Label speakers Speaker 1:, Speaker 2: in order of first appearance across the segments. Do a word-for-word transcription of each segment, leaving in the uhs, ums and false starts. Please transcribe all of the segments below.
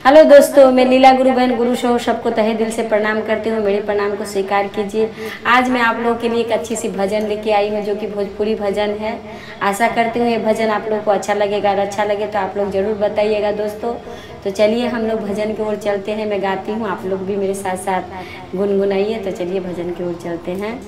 Speaker 1: Hello दोस्तों, मैं लीला गुरु बहन गुरु शो सबको तहे दिल से प्रणाम करती हूँ। मेरे प्रणाम को स्वीकार कीजिए। आज मैं आप लोगों के लिए एक अच्छी सी भजन लेके आई हूँ जो कि भोजपुरी भजन है। आशा करती हूँ ये भजन आप लोगों को अच्छा लगेगा और अच्छा लगे तो आप लोग ज़रूर बताइएगा दोस्तों। तो चलिए हम लोग भजन की ओर चलते हैं। मैं गाती हूँ, आप लोग भी मेरे साथ साथ गुनगुनाइए। तो चलिए भजन की ओर चलते हैं।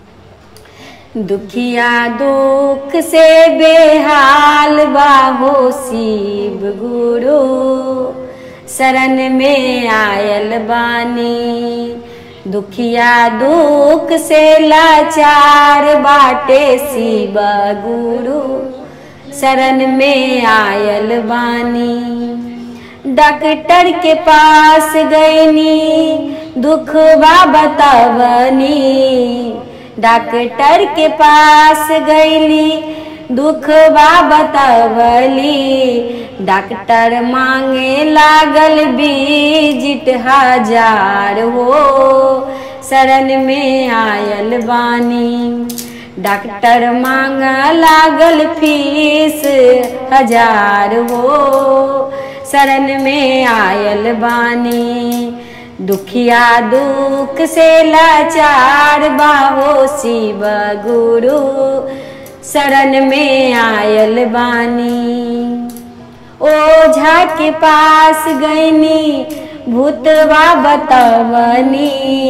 Speaker 1: दुखिया दुख से बेहाल बाहो शिव गुरु, शरण में आयल बानी। दुखिया दुख से लाचार बाटे शिव गुरु, शरण में आयल बानी। डॉक्टर के पास गईनी दुखवा बतावनी, डॉक्टर के पास गईली दुखवा बतावली। डॉक्टर मांगे लागल बीजिट हजार हो, शरण में आयल बानी। डॉक्टर मांगा लागल फीस हजार हो, शरण में आयल बानी। दुखिया दुख से लाचार बाहो शिव गुरु, शरण में आयल बानी। ओझा के पास गईनी भूतवा बतवनी,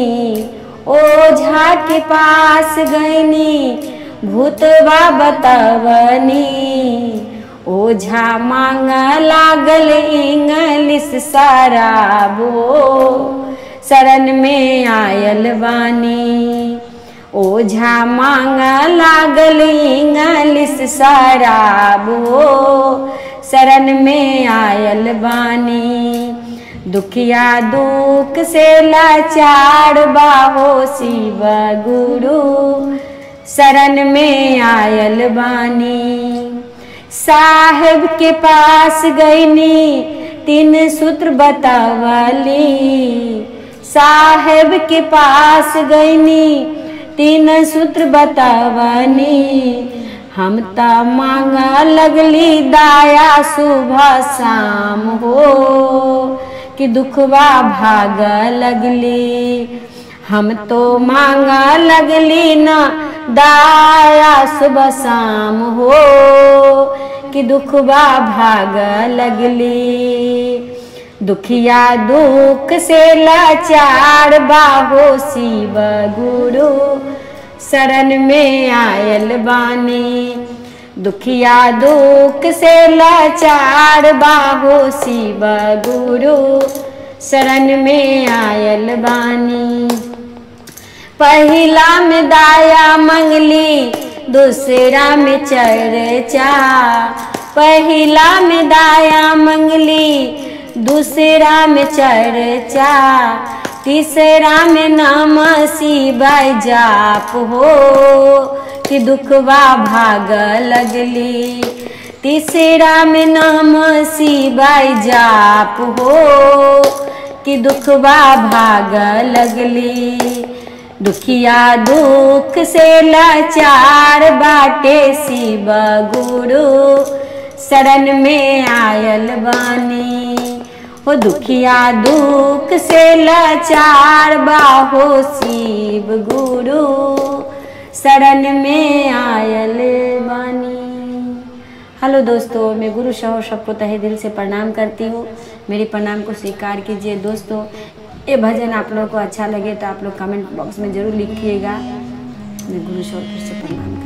Speaker 1: ओझा के पास गईनी भूतवा बतवनी। ओझा मांगा लागल इंग्लिश शराबो, शरण में आयल बानी। ओझा मांगा लागल इंग्लिश शराबो, शरण में आयल बानी। दुखिया दुख से लाचार बाहो शिव गुरु, शरण में आयल बानी। साहेब के पास गईनी तीन सूत्र बतावली, साहेब के पास गईनी तीन सूत्र बतावनी। हम ता मांगा लगली दाया सुबह शाम हो, कि दुखवा भाग लगली। हम तो मांगा लगली ना दाया सुबह शाम हो, कि दुखवा भाग लगली। दुखिया दुख से लाचार बाहो शिव गुरु, शरण में आयल बानी। दुखिया दुख से लाचार बाहो शिव गुरु, शरण में आयल बानी। पहला में दाया मंगली दूसरा में चर्चा, पहला में दाया मंगली दूसरा में चर्चा। तीसरा में नाम शिवाय जाप हो, कि दुखवा भाग लगली। तीसरा में नाम शिवाय जाप हो, कि दुखवा भाग लगली। दुखिया दुख से लाचार बाटे शिव गुरु, शरण में आयल बानी। हो दुखिया दुख से लाचार बाहो शिव गुरु, शरण में आयल बानी। हेलो दोस्तों, मैं गुरु शो सबको तहे दिल से प्रणाम करती हूँ। मेरे प्रणाम को स्वीकार कीजिए दोस्तों। ये भजन आप लोगों को अच्छा लगे तो आप लोग कमेंट बॉक्स में ज़रूर लिखिएगा। मैं गुरु शो फिर से प्रणाम